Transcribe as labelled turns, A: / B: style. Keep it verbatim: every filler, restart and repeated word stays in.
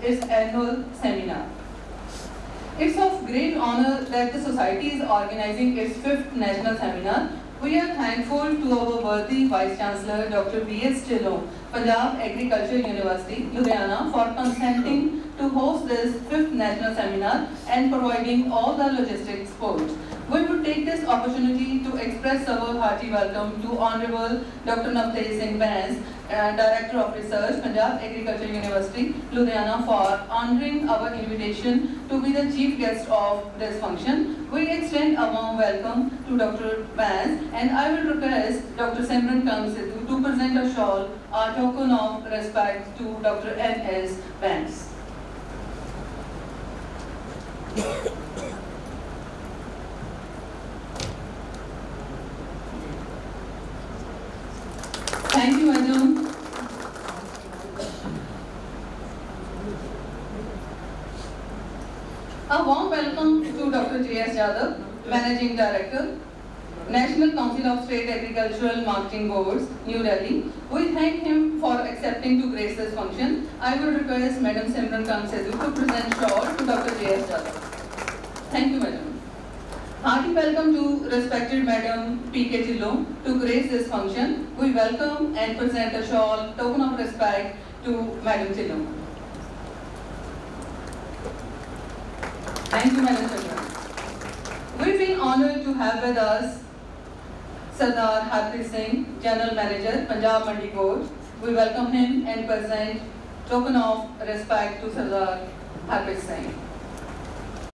A: its annual seminar. It's of great honor that the Society is organizing its fifth national seminar. We are thankful to our worthy Vice Chancellor, Doctor B S Chillon, Punjab Agriculture University, Ludhiana, for consenting to host this fifth national seminar and providing all the logistics support. We would take this opportunity to express our hearty welcome to Honorable Doctor Navtej Singh Bains, uh, Director of Research, Punjab Agriculture University, Ludhiana, for honoring our invitation to be the chief guest of this function. We extend a warm welcome to Doctor Bains, and I will request Doctor Simran Kamsidhu to present a shawl, a token of respect to Doctor N S Bains. Thank you, Madam. A warm welcome to Doctor J S Yadav, Managing Director, National Council of State Agricultural Marketing Boards, New Delhi. We thank him for accepting to grace this function. I will request Madam Simran Kamsidhu to present shawl to Doctor J S Yadav. Thank you, Madam. Hearty welcome to respected Madam P K Chillon to grace this function. We welcome and present a shawl, token of respect to Madam Chillon. Thank you, Madam Chillon. We feel honored to have with us Sardar Harpreet Singh, General Manager, Punjab Mandi Board. We welcome him and present token of respect to Sardar Harpreet Singh.